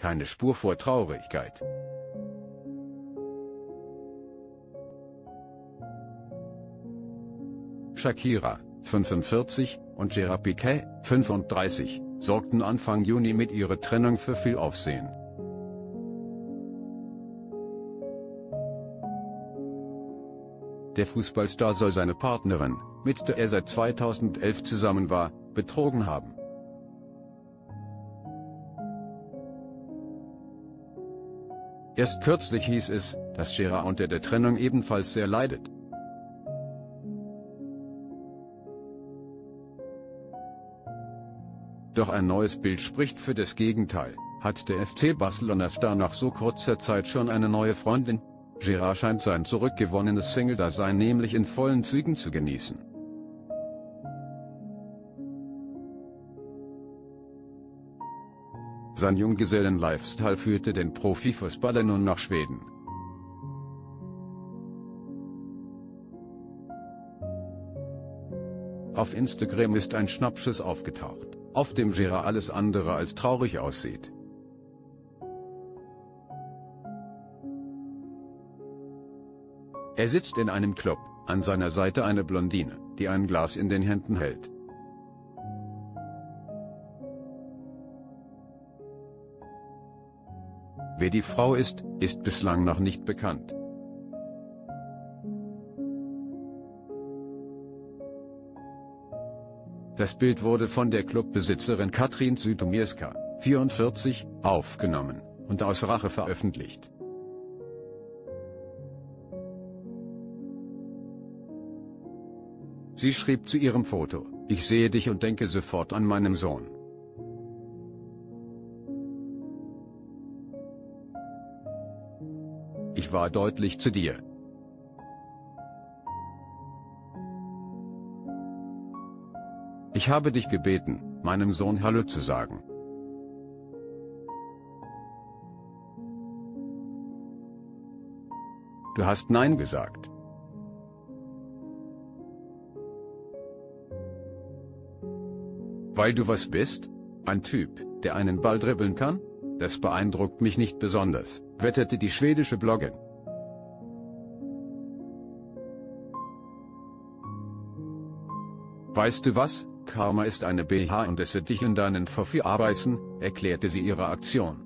keine Spur vor Traurigkeit. Shakira, 45, und Gerard Piqué, 35, sorgten Anfang Juni mit ihrer Trennung für viel Aufsehen. Der Fußballstar soll seine Partnerin, mit der er seit 2011 zusammen war, betrogen haben. Erst kürzlich hieß es, dass Gerard unter der Trennung ebenfalls sehr leidet. Doch ein neues Bild spricht für das Gegenteil. Hat der FC Barcelona-Star nach so kurzer Zeit schon eine neue Freundin? Gerard scheint sein zurückgewonnenes Single-Dasein nämlich in vollen Zügen zu genießen. Sein Junggesellen-Lifestyle führte den Profifußballer nun nach Schweden. Auf Instagram ist ein Schnappschuss aufgetaucht, auf dem Gerard alles andere als traurig aussieht. Er sitzt in einem Club, an seiner Seite eine Blondine, die ein Glas in den Händen hält. Wer die Frau ist, ist bislang noch nicht bekannt. Das Bild wurde von der Clubbesitzerin Katrin Zytomierska, 44, aufgenommen und aus Rache veröffentlicht. Sie schrieb zu ihrem Foto: „Ich sehe dich und denke sofort an meinen Sohn. Ich war deutlich zu dir. Ich habe dich gebeten, meinem Sohn Hallo zu sagen. Du hast Nein gesagt. Weil du was bist? Ein Typ, der einen Ball dribbeln kann? Das beeindruckt mich nicht besonders“, wetterte die schwedische Bloggerin. „Weißt du was? Karma ist eine BH und es wird dich in deinen Pfeffi abbeißen“, erklärte sie ihre Aktion.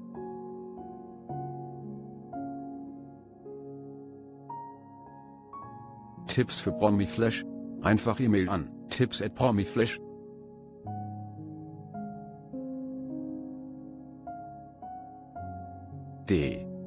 Tipps für Promiflash? Einfach E-Mail an tipps@promiflash.de